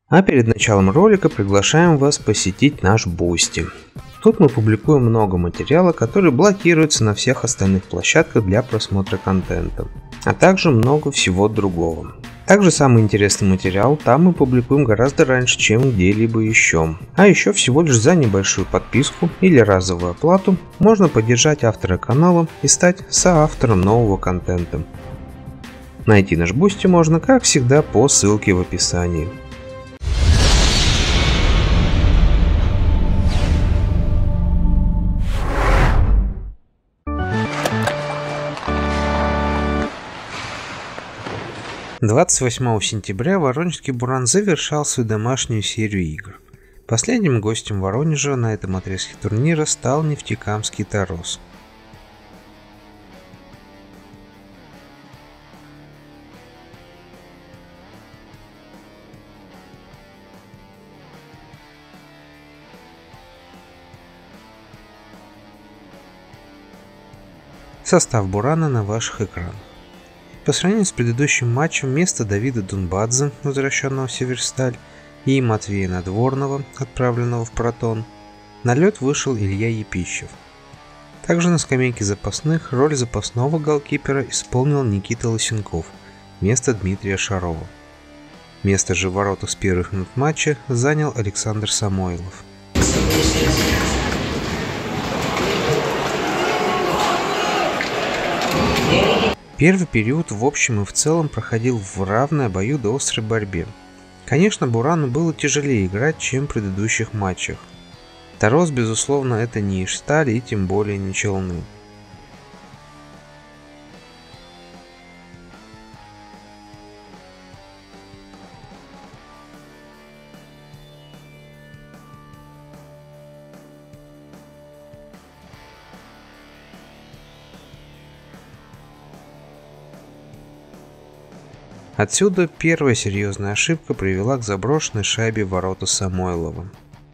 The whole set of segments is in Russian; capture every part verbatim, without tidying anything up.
А перед началом ролика приглашаем вас посетить наш Boosty. Тут мы публикуем много материала, который блокируется на всех остальных площадках для просмотра контента, а также много всего другого. Также самый интересный материал там мы публикуем гораздо раньше, чем где-либо еще. А еще всего лишь за небольшую подписку или разовую оплату можно поддержать автора канала и стать соавтором нового контента. Найти наш Boosty можно, как всегда, по ссылке в описании. двадцать восьмого сентября воронежский Буран завершал свою домашнюю серию игр. Последним гостем Воронежа на этом отрезке турнира стал Нефтекамский Торос. Состав Бурана на ваших экранах. По сравнению с предыдущим матчем, вместо Давида Дунбадзе, возвращенного в Северсталь, и Матвея Надворного, отправленного в Протон, на лед вышел Илья Епищев. Также на скамейке запасных роль запасного голкипера исполнил Никита Лысенков вместо Дмитрия Шарова. Место же в воротах с первых минут матча занял Александр Самойлов. Первый период в общем и в целом проходил в равной обоюдоострой борьбе. Конечно, Бурану было тяжелее играть, чем в предыдущих матчах. Торос, безусловно, это не Ижсталь и тем более не Челны. Отсюда первая серьезная ошибка привела к заброшенной шайбе в ворота Самойлова.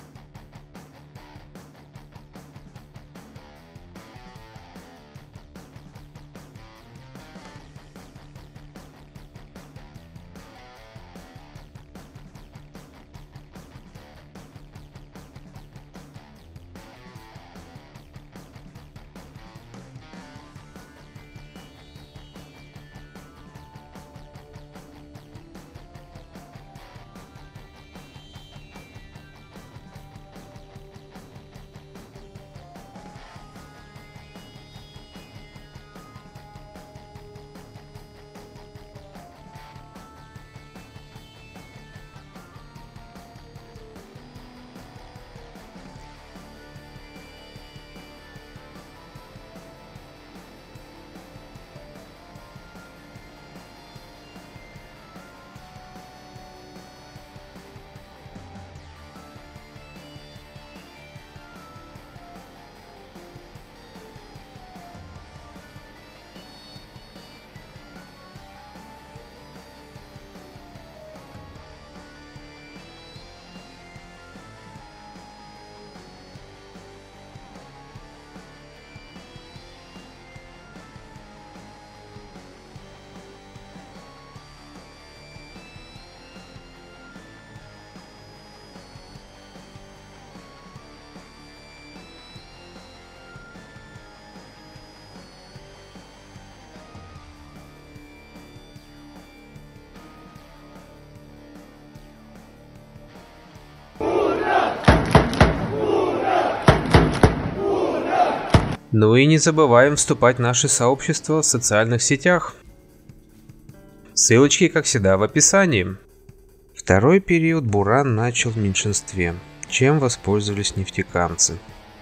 Ну и не забываем вступать в наше сообщество в социальных сетях. Ссылочки, как всегда, в описании. Второй период Буран начал в меньшинстве, чем воспользовались нефтекамцы.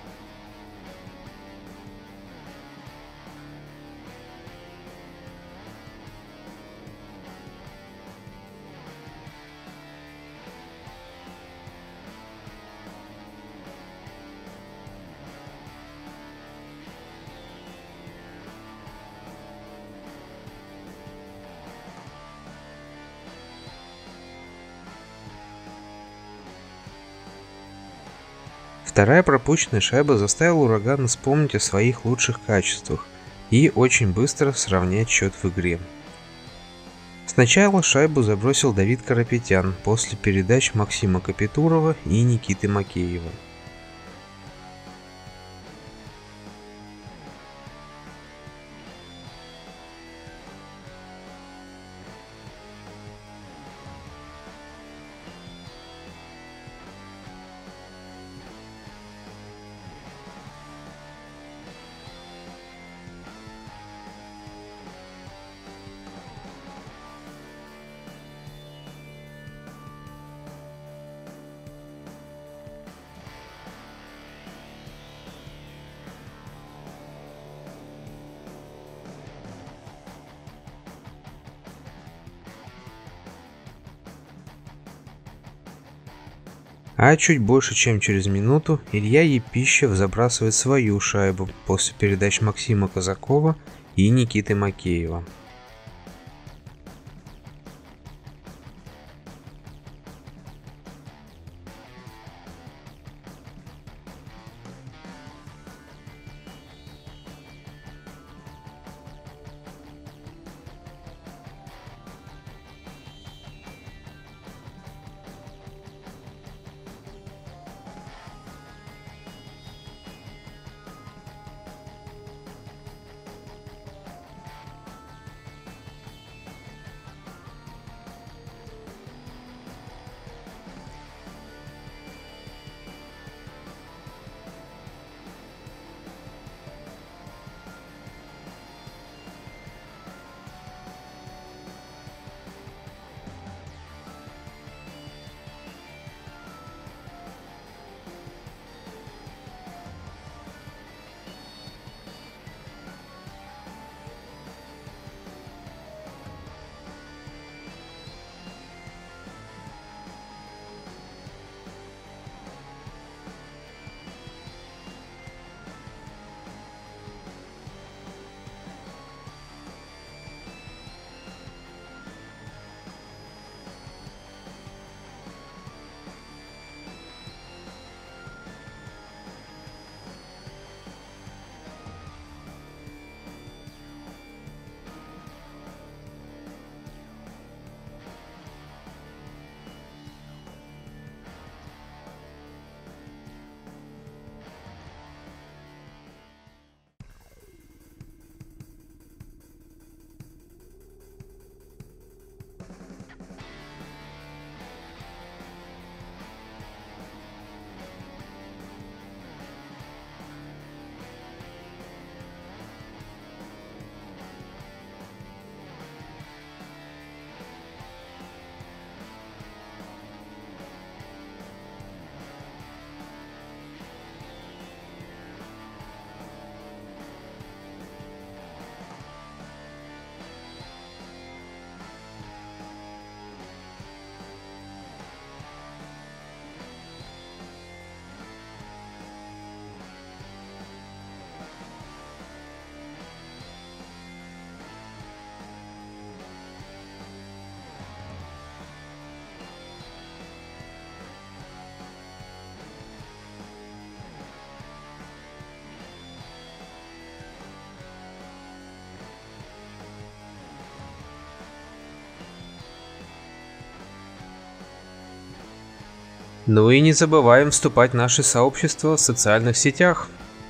Вторая пропущенная шайба заставила Урагана вспомнить о своих лучших качествах и очень быстро сравнять счет в игре. Сначала шайбу забросил Давид Карапетян после передач Максима Капитурова и Никиты Макеева. А чуть больше чем через минуту Илья Епищев забрасывает свою шайбу после передач Максима Казакова и Никиты Макеева. Ну и не забываем вступать в наше сообщество в социальных сетях.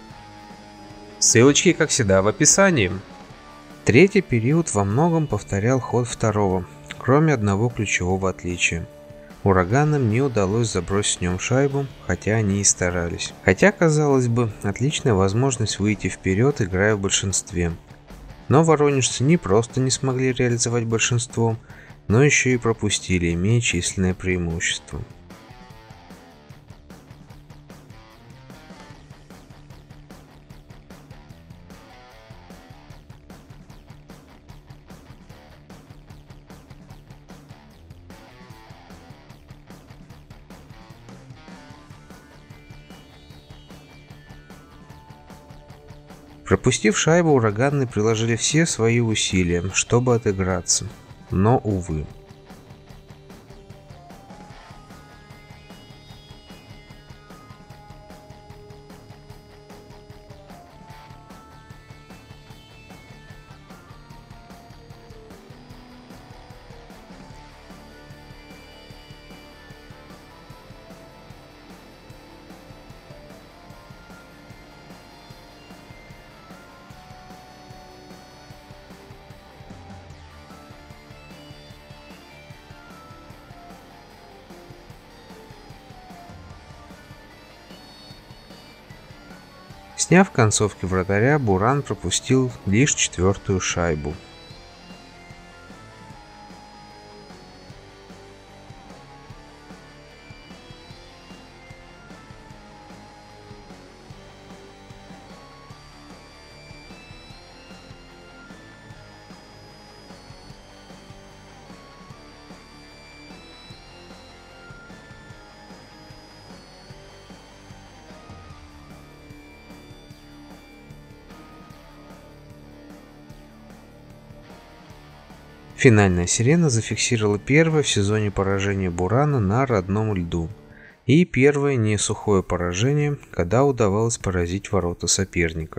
Ссылочки, как всегда, в описании. Третий период во многом повторял ход второго, кроме одного ключевого отличия. Ураганам не удалось забросить в нем шайбу, хотя они и старались. Хотя, казалось бы, отличная возможность выйти вперед, играя в большинстве. Но воронежцы не просто не смогли реализовать большинство, но еще и пропустили, имея численное преимущество. Пропустив шайбу, ураганы приложили все свои усилия, чтобы отыграться, но увы. Сняв концовки вратаря, Буран пропустил лишь четвертую шайбу. Финальная сирена зафиксировала первое в сезоне поражение Бурана на родном льду и первое не сухое поражение, когда удавалось поразить ворота соперника.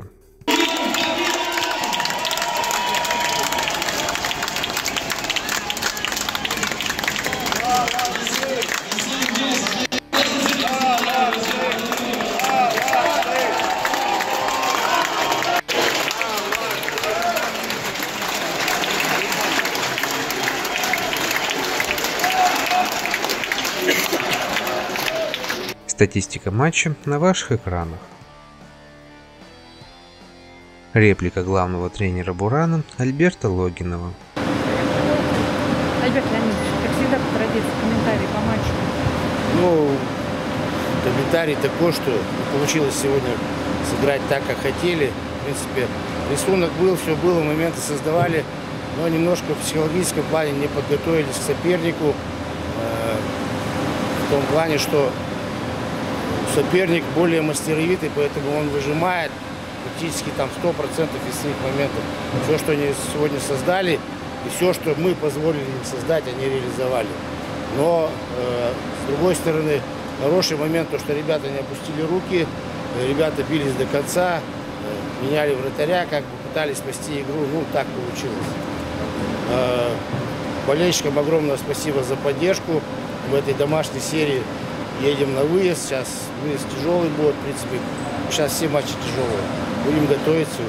Статистика матча на ваших экранах. Реплика главного тренера Бурана Альберта Логинова. Альберт Леонидович, как всегда, по традиции, комментарий по матчу. Ну, комментарий такой, что получилось сегодня сыграть так, как хотели. В принципе, рисунок был, все было, моменты создавали, но немножко в психологическом плане не подготовились к сопернику. В том плане, что соперник более мастеровитый, поэтому он выжимает практически там сто процентов из своих моментов. Все, что они сегодня создали, и все, что мы позволили им создать, они реализовали. Но, э, с другой стороны, хороший момент, то, что ребята не опустили руки, ребята бились до конца, э, меняли вратаря, как бы пытались спасти игру, ну, так получилось. Э, болельщикам огромное спасибо за поддержку в этой домашней серии. Едем на выезд, сейчас выезд тяжелый будет, в принципе, сейчас все матчи тяжелые, будем готовиться.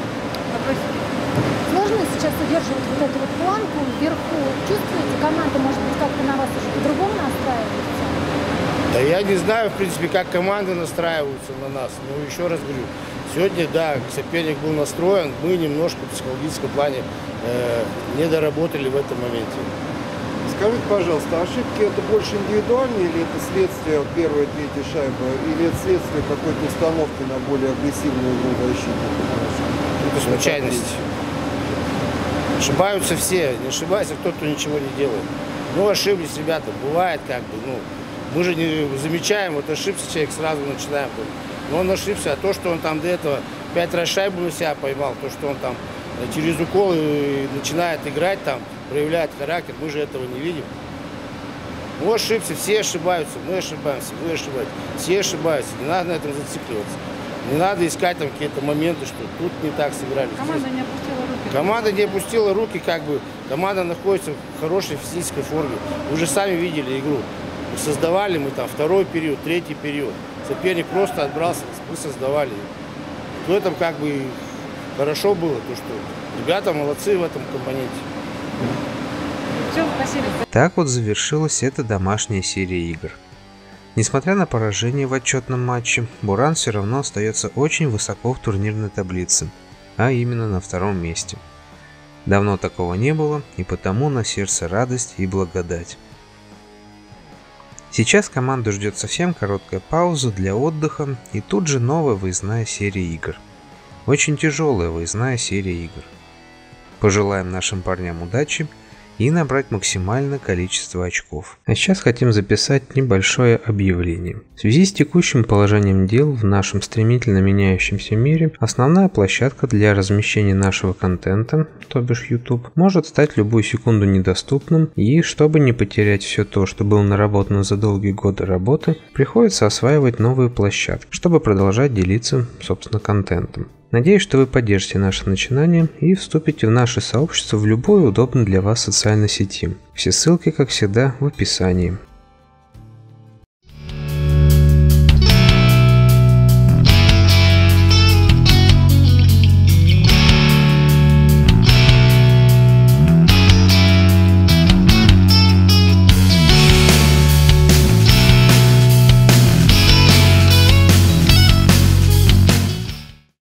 Сложно сейчас удерживать вот эту вот планку вверху, чувствуете, команда, может быть, как-то на вас уже по-другому настраивается? Да я не знаю, в принципе, как команды настраиваются на нас, но еще раз говорю, сегодня, да, соперник был настроен, мы немножко в психологическом плане э, не доработали в этом моменте. Скажите, пожалуйста, ошибки это больше индивидуальные или это следствие первой и третьей шайбы, или это следствие какой-то установки на более агрессивную игру защитника? Это случайность. Ошибаются все, не ошибается кто, кто ничего не делает. Ну, ошиблись ребята, бывает как бы, ну, мы же не замечаем, вот ошибся человек, сразу начинаем. Но он ошибся, а то, что он там до этого пять раз шайбу на себя поймал, то, что он там через уколы начинает играть там, проявляет характер, мы же этого не видим. Мы ошибся, все ошибаются, мы ошибаемся, вы ошибаетесь, все ошибаются, не надо на этом зацикливаться. Не надо искать там какие-то моменты, что тут не так сыграли. Команда не опустила руки. Команда не опустила руки, как бы, команда находится в хорошей физической форме. Вы же сами видели игру. Создавали мы там второй период, третий период. Соперник просто отбрался, мы создавали. В этом как бы хорошо было, то что ребята молодцы в этом компоненте. Все, спасибо. Так вот завершилась эта домашняя серия игр. Несмотря на поражение в отчетном матче, Буран все равно остается очень высоко в турнирной таблице, а именно на втором месте. Давно такого не было, и потому на сердце радость и благодать. Сейчас команду ждет совсем короткая пауза для отдыха и тут же новая выездная серия игр. Очень тяжелая выездная серия игр. Пожелаем нашим парням удачи и набрать максимальное количество очков. А сейчас хотим записать небольшое объявление. В связи с текущим положением дел в нашем стремительно меняющемся мире, основная площадка для размещения нашего контента, то бишь YouTube, может стать любую секунду недоступным, и чтобы не потерять все то, что было наработано за долгие годы работы, приходится осваивать новые площадки, чтобы продолжать делиться, собственно, контентом. Надеюсь, что вы поддержите наше начинание и вступите в наше сообщество в любой удобной для вас социальной сети. Все ссылки, как всегда, в описании.